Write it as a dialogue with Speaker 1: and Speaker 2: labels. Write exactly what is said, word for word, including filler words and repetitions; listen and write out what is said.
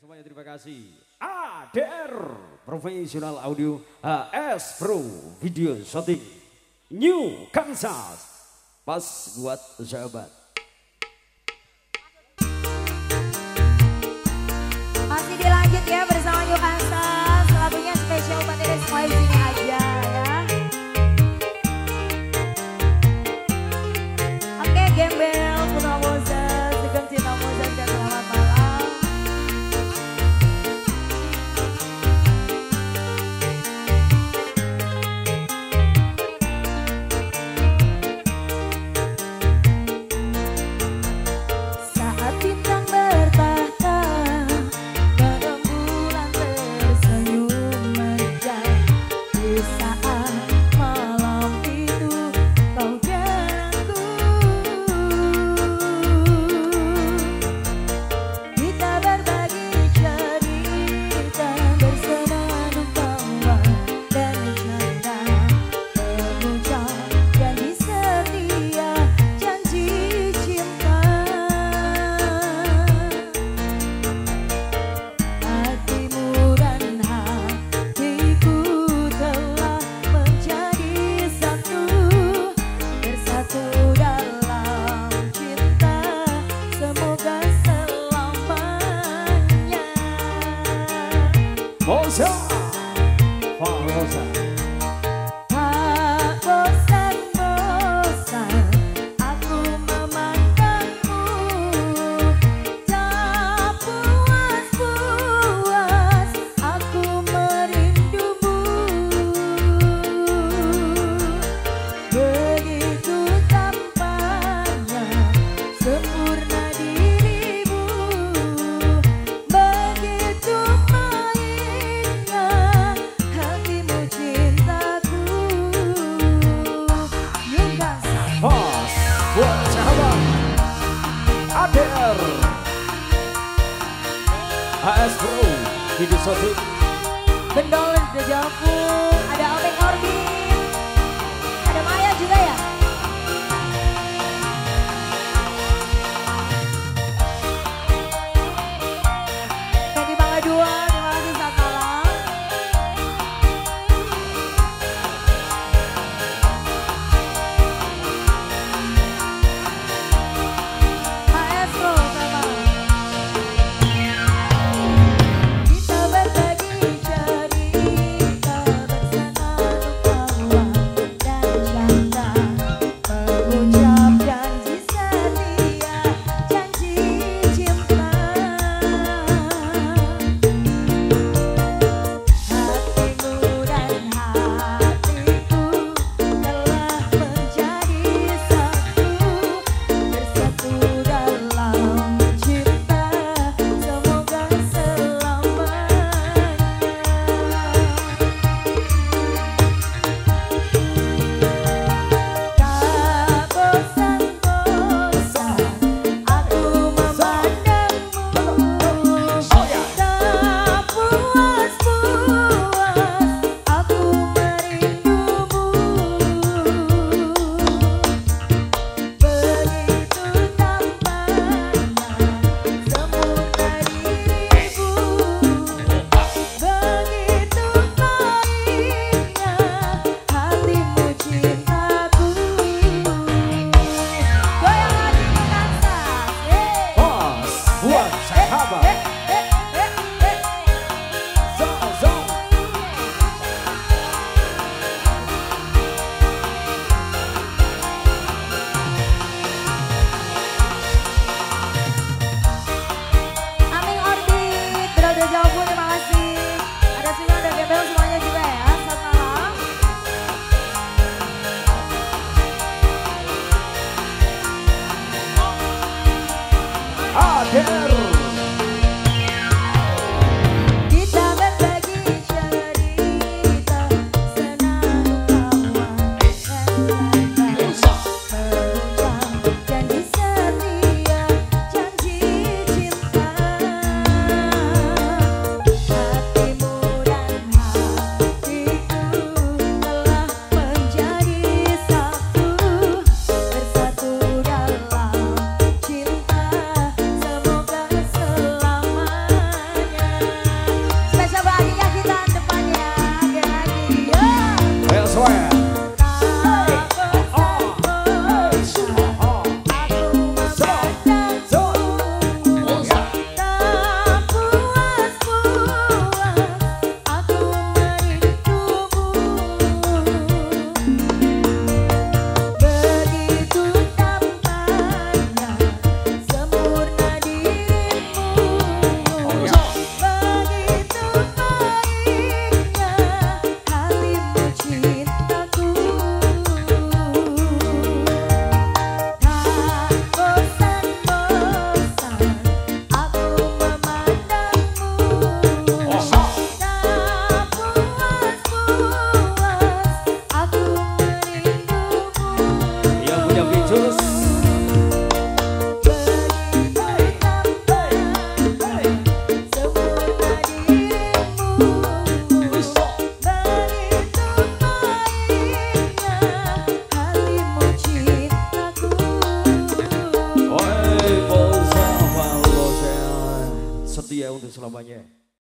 Speaker 1: semuanya terima kasih. A D R Professional Audio H S Pro Video Shooting New Kansas. Pas buat sahabat.
Speaker 2: Masih dilanjut ya bersama New Kansas. Lagunya spesial buat diri semua di sini aja ya. Oke, Gembel, Putra Moses, Sugeng Cinta Moses, dan selamat malam. Saat bintang bertahta dan rembulan tersenyum megah, di saat malam itu kau dan aku, kita berbagi cerita bersenandung tawa dan canda, mengucap janji setia, janji cinta. Hatimu dan hatiku telah menjadi satu, bersatu dalam cinta, semoga selamanya.
Speaker 1: Moza, Pak Moza.
Speaker 2: Tak bosan-bosan aku memandangmu, tak puas-puas aku merindumu. Begitu tampaknya sempurna dirimu, begitu mainnya hatimu cintaku. New Kansas.
Speaker 1: Pas buat sahabat. A D R H S Pro Video Shooting.
Speaker 2: Bendol Dejavu, ada Alvin Orbit, ada Maya juga ya. Fendi Bangga dua, terima kasih saat malam. Maestro sama. Kita berbagi cerita bersenandung tawa dan canda,
Speaker 1: setia untuk selamanya.